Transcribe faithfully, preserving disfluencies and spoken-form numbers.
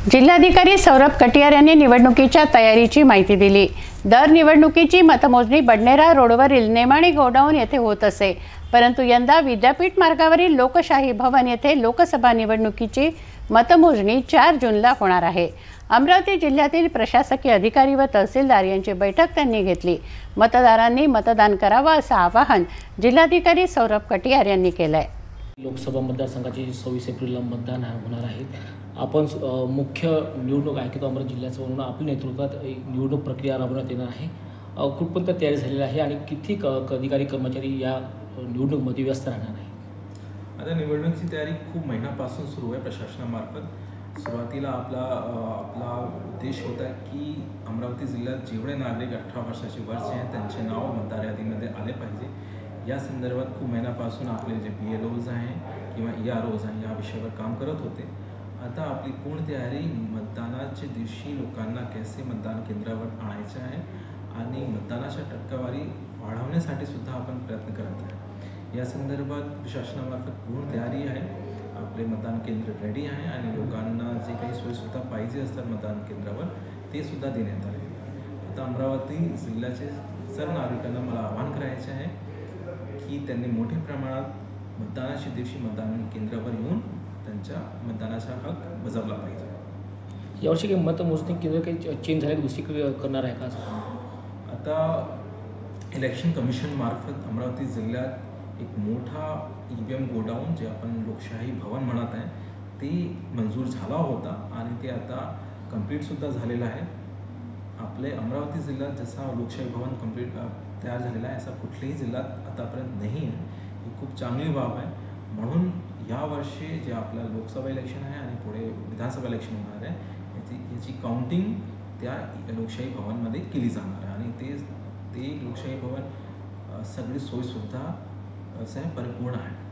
जिल्हाधिकारी सौरभ कटियार यांनी निवडणुकीच्या तयारीची माहिती दिली। दर निवडणुकीची मतमोजणी बडनेरा रोडवरील नेमाणी गोडाऊन येथे होत असे, परंतु यंदा विद्यापीठ मार्गावरील लोकशाही भवन येथे लोकसभा निवडणुकीची मतमोजणी चार जूनला होणार आहे। अमरावती जिल्ह्यातील प्रशासकीय अधिकारी व तहसीलदार यांची बैठक त्यांनी घेतली। मतदारांनी मतदान करावं असं आवाहन जिल्हाधिकारी सौरभ कटियार यांनी केलं आहे। लोकसभा मतदारसंघाची सव्वीस एप्रिलला मतदान होणार आहे। आपण मुख्य निवडणूक आयुक्त अमरावती जिल्ह्याचं म्हणून आपल्या नेतृत्वात निवडणूक प्रक्रिया राबवण्यात येणार आहे। कुठपर्यंत तयारी झालेली आहे आणि किती अधिकारी कर्मचारी या निवडणुकीमध्ये व्यस्त राहणार आहे? आता निवडणुकीची तयारी खूप महिन्यापासून सुरू आहे प्रशासनामार्फत। सुरुवातीला आपला आपला उद्देश होता की अमरावती जिल्ह्यात जेवढे नागरिक अठरा वर्षाचे वरचे आहेत त्यांचे नाव मतदार यादीमध्ये आले पाहिजे। या संदर्भात खूप महिन्यापासून आपले जे बी एल ओज आहे किंवा ई आर ओज आहे या विषयावर काम करत होते। आता आपली पूर्ण तयारी मतदानाच्या दिवशी लोकांना कसे मतदान केंद्रावर आणायचे आहे आणि मतदानाच्या टक्केवारी वाढवण्यासाठी सुद्धा आपण प्रयत्न करत आहे। या संदर्भात प्रशासनामार्फत पूर्ण तयारी आहे। आपले मतदान केंद्र रेडी आहे आणि लोकांना जे काही सोयीसुविधा पाहिजे असतात मतदान केंद्रावर ते सुद्धा देण्यात आले। आता अमरावती जिल्ह्याचे सर्व नागरिकांना मला आवाहन करायचे आहे की त्यांनी मोठ्या प्रमाणात मतदानाच्या दिवशी मतदान केंद्रावर येऊन त्यांच्या मतदानाचा हक बजावला पाहिजे। यावर्षी काही मतमोजणी केंद्र काही चेंज झाले दुसरीकडे करणार आहे का? आता इलेक्शन कमिशन मार्फत अमरावती जिल्ह्यात एक मोठा ई व्ही एम गोडाऊन जे आपण लोकशाही भवन म्हणत आहे ते मंजूर झाला होता आणि ते आता कंप्लीटसुद्धा झालेलं आहे। आपले अमरावती जिल्ह्यात जसा लोकशाही भवन कंप्लीट तयार झालेला आहे असा कुठल्याही जिल्ह्यात आतापर्यंत नाही आहे। ही खूप चांगली बाब आहे। म्हणून यावर्षी जे आपलं लोकसभा इलेक्शन आहे आणि पुढे विधानसभा इलेक्शन होणार आहे याची याची काउंटिंग त्या लोकशाही भवनमध्ये केली जाणार आहे आणि ते ते लोकशाही भवन सगळी सोयीसुविधा असं परिपूर्ण आहे।